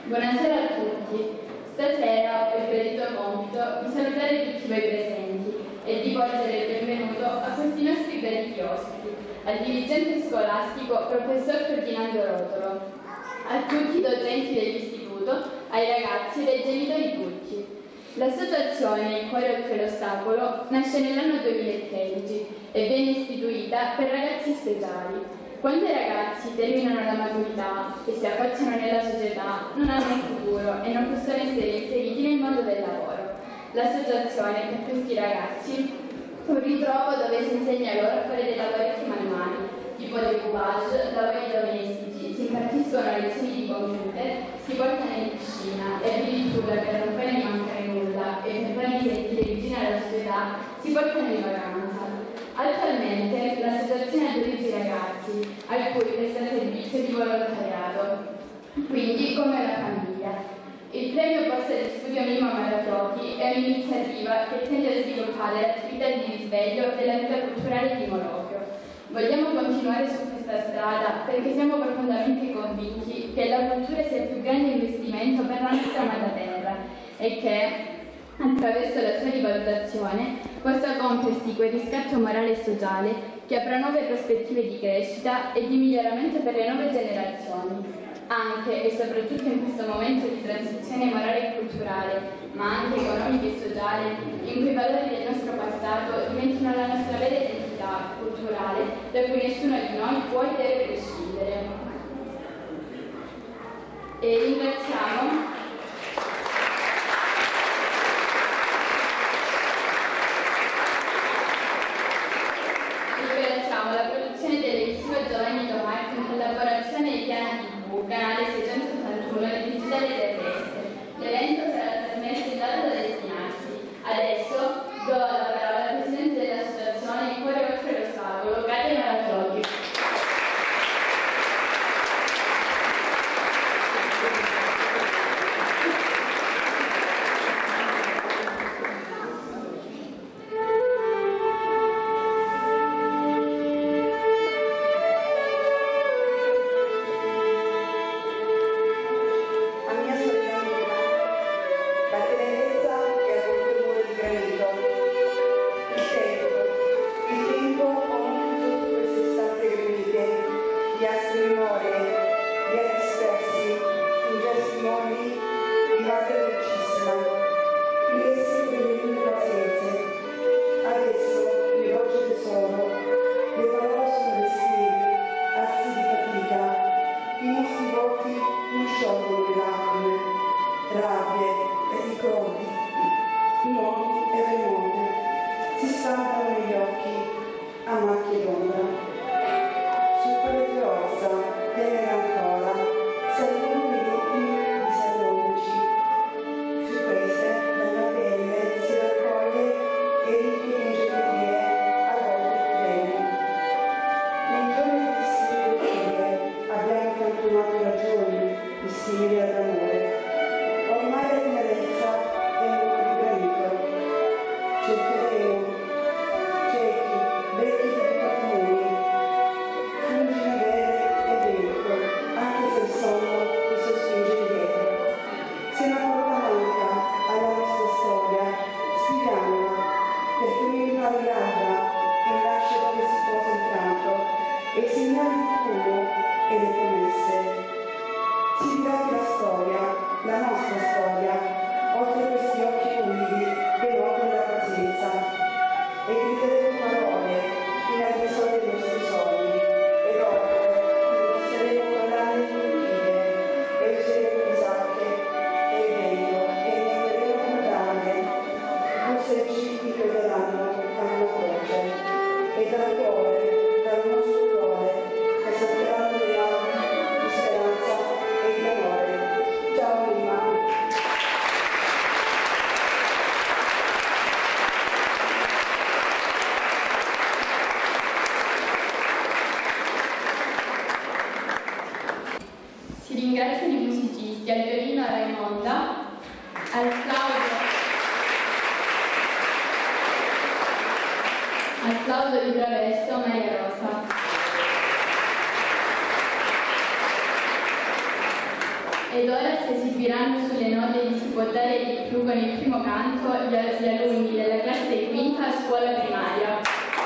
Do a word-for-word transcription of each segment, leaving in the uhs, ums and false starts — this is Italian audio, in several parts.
Buonasera a tutti. Stasera ho il gradito compito di salutare tutti voi presenti e di porgere il benvenuto a questi nostri graditi ospiti, al dirigente scolastico professor Ferdinando Rotolo, a tutti i docenti dell'istituto, ai ragazzi e ai genitori tutti. L'associazione Il Cuore Oltre l'Ostacolo nasce nell'anno duemilatredici e viene istituita per ragazzi speciali. Quando i ragazzi terminano la maturità e si affacciano nella società, non hanno un futuro e non possono essere inseriti nel mondo del lavoro. L'associazione per questi ragazzi è un ritrovo dove si insegna loro a fare dei lavoretti manuali, tipo decoupage, lavori domestici, si impartiscono lezioni di computer, si portano in piscina e addirittura per non fargli mancare nulla e per farli sentire vicini alla società si portano in vacanza. Attualmente l'associazione ha dodici ragazzi a cui presta servizio di volontariato, quindi come una famiglia. Il premio Borsa di Studio Mimmo Maratoti è un'iniziativa che tende a sviluppare l'attività di risveglio della vita culturale di Molochio. Vogliamo continuare su questa strada perché siamo profondamente convinti che la cultura sia il più grande investimento per la nostra amata terra e che, attraverso la sua rivalutazione, possa compiersi quel riscatto morale e sociale che apra nuove prospettive di crescita e di miglioramento per le nuove generazioni, anche e soprattutto in questo momento di transizione morale e culturale, ma anche economica e sociale, in cui i valori del nostro passato diventino la nostra vera identità culturale, da cui nessuno di noi può e deve prescindere. E ringraziamo la produzione televisiva Giovanni Domatti in collaborazione di Piana tivù, canale seicentottantuno del digitale terrestre. L'evento sarà trasmesso in data da destinarsi. Adesso do la parola al presidente dell'associazione Il Cuore Oltre l'Ostacolo, Katia Maratoti. Applauso di traverso Maria Rosa. Ed ora si esibiranno sulle note di Si può dare di più con il primo canto gli, gli alunni della classe quinta scuola primaria.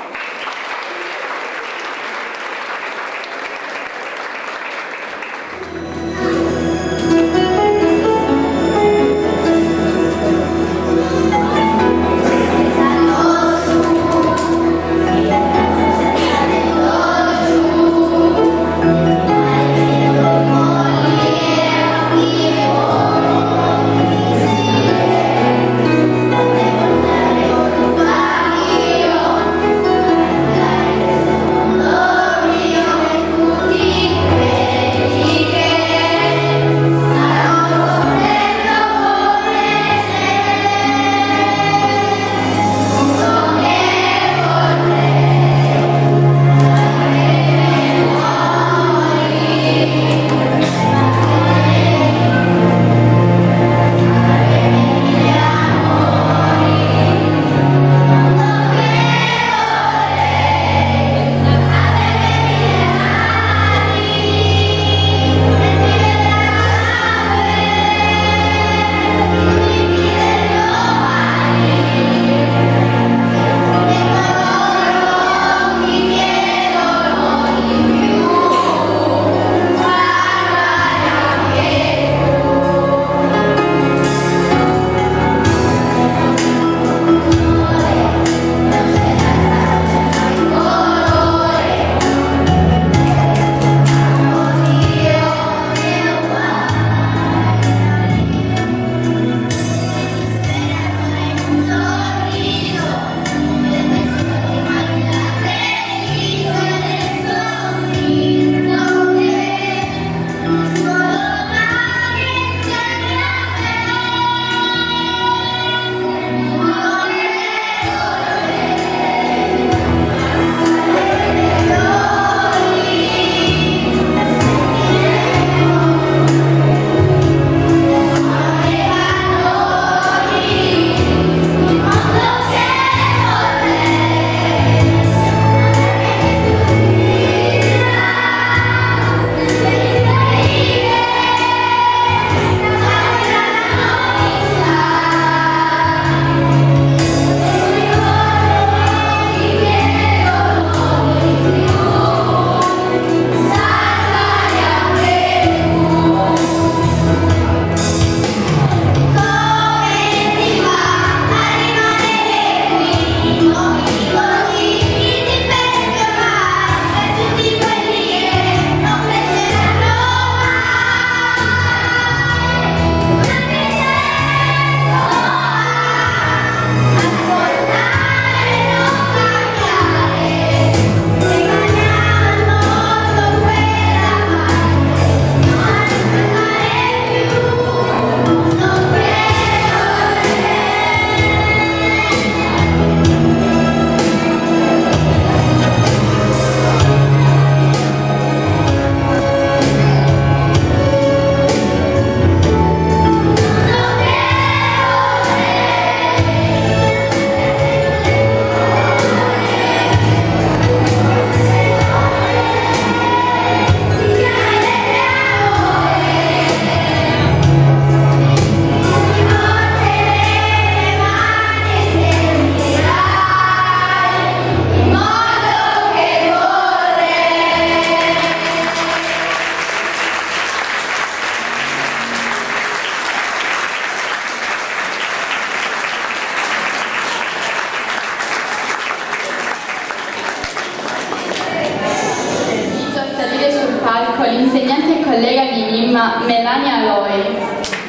l'insegnante e collega di V I M Melania Loi.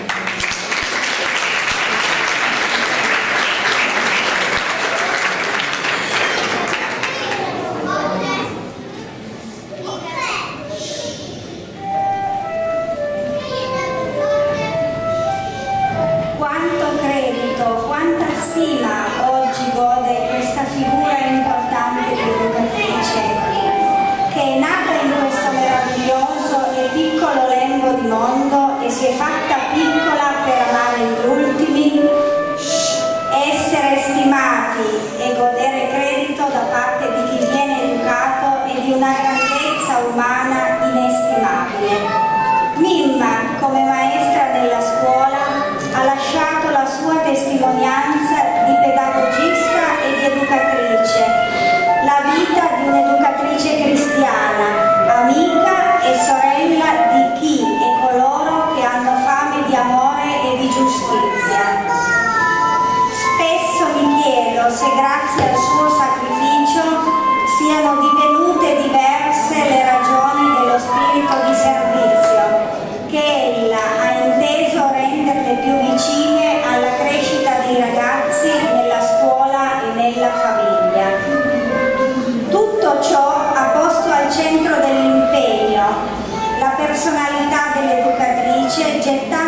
Quanto credito, quanta stima oggi gode questa figura importante di educatrice, che è nata in questo meraviglioso e piccolo lembo di mondo e si è fatta piccola per amare gli ultimi, essere stimati e godere credito da parte di chi viene educato e di una grandezza umana inestimabile. Mimma, come maestra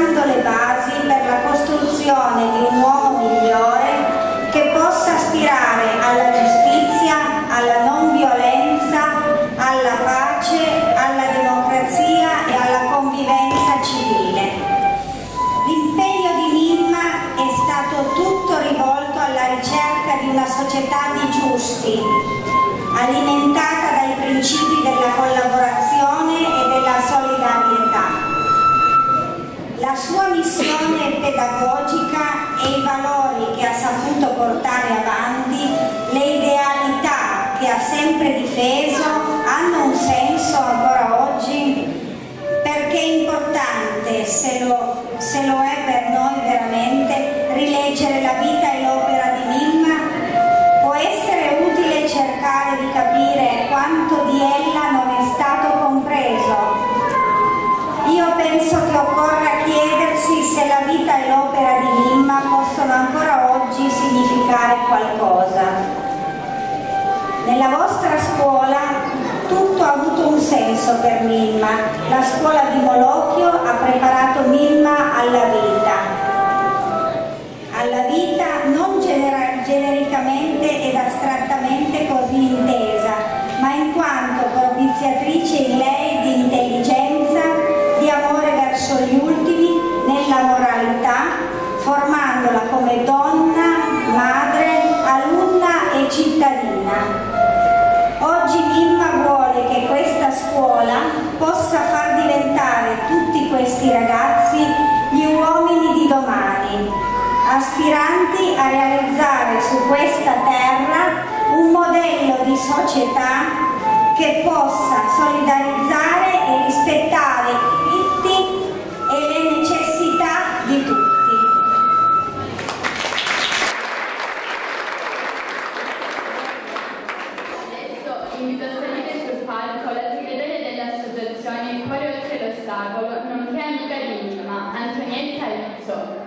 gettando le basi per la costruzione di un uomo migliore che possa aspirare alla giustizia, alla non violenza, alla pace, alla democrazia e alla convivenza civile. L'impegno di Mimma è stato tutto rivolto alla ricerca di una società di giusti, alimentata dai principi della collaborazione e della solidarietà. La sua missione pedagogica e i valori che ha saputo portare avanti, le idealità che ha sempre difeso, hanno un senso ancora oggi, perché è importante, se lo, se lo è per noi veramente, rileggere la vita e l'opera di Mimma. Può essere utile cercare di capire quanto di ella non è stato compreso. Io penso che occorra chiedersi se la vita e l'opera di Mimma possono ancora oggi significare qualcosa. Nella vostra scuola tutto ha avuto un senso per Mimma. La scuola di Molochio ha preparato Mimma alla vita. Alla vita non genera- genericamente ed astrattamente così intesa, ma in quanto propiziatrice in lei di intelligenza, di amore verso gli ultimi, nella moralità, formandola come donna, madre, alunna e cittadina. Oggi Mimma vuole che questa scuola possa far diventare tutti questi ragazzi gli uomini di domani, aspiranti a realizzare su questa terra un modello di società che possa solidarizzare e rispettare i diritti e le necessità di tutti. Adesso invito a salire sul palco la segretaria dell'associazione Cuore Oltre l'Ostacolo, nonché amica di Mimma, Antonietta Luzzo.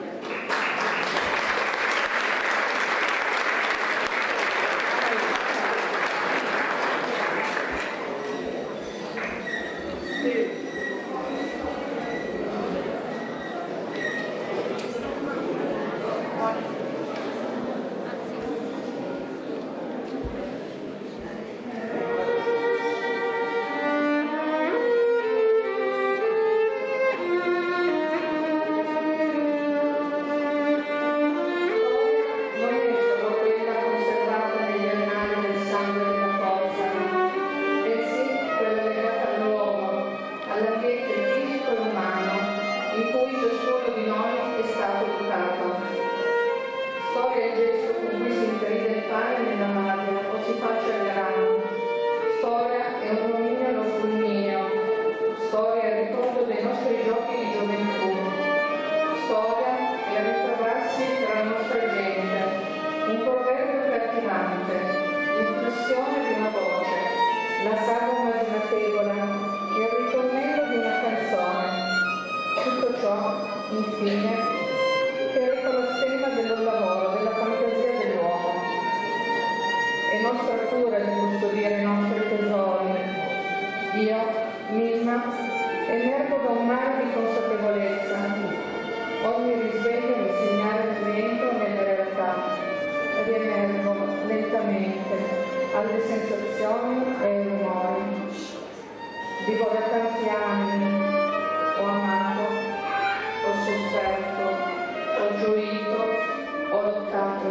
alle sensazioni e ai rumori. Dico da tanti anni ho amato, ho sofferto, ho gioito, ho lottato.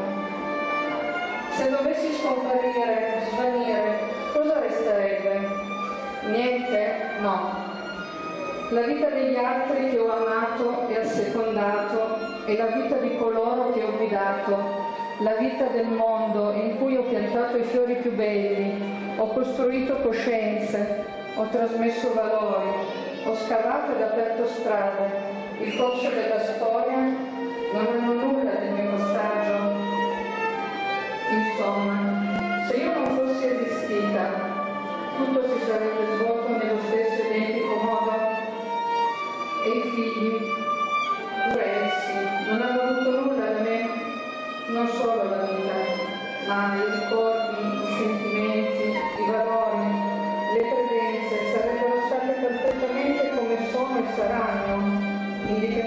Se dovessi scomparire, svanire, cosa resterebbe? Niente? No. La vita degli altri che ho amato e assecondato e la vita di coloro che ho guidato, la vita del mondo in cui ho piantato i fiori più belli, ho costruito coscienze, ho trasmesso valori, ho scavato ed aperto strade, il corso della storia non hanno nulla del mio passaggio. Insomma, se io non fossi esistita, tutto si sarebbe svolto nello stesso identico modo. E i figli, pure essi, non hanno avuto nulla da me, non solo la vita, ma i ricordi, i sentimenti, i valori, le credenze sarebbero state perfettamente come sono e saranno, indipendentemente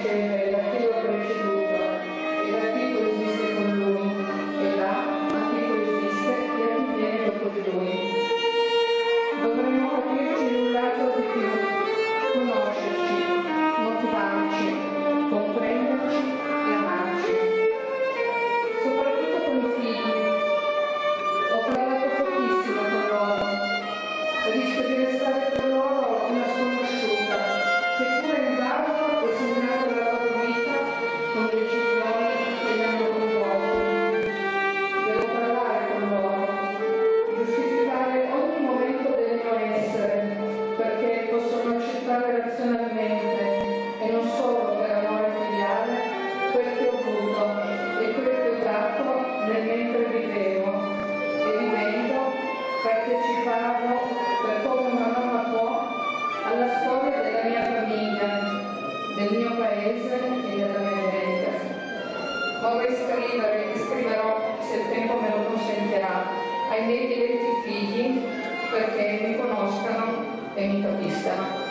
conoscere da chi lo ha preceduto e da chi coesiste con lui, e là a chi coesiste e a chi viene dopo di lui. Dovremmo capirci l'un l'altro di più, conoscerci, motivarci, comprenderci e amarci. Soprattutto con i figli. Ho parlato pochissimo con loro. Rischio di restare per loro una sconosciuta, che pure indagono e segnano la loro vita con decisioni che li hanno coinvolti. Devo parlare con loro, giustificare ogni momento del mio essere, perché possono accettare razionalmente e non solo per amore filiale quel che ho avuto e quel che ho dato nel mentre vivevo, e vivendo partecipavo per come una mamma può alla storia della mia famiglia, del mio paese e della mia gente. Vorrei scrivere e scriverò, se il tempo me lo consentirà, ai miei diletti figli perché mi conoscano e mi capiscano.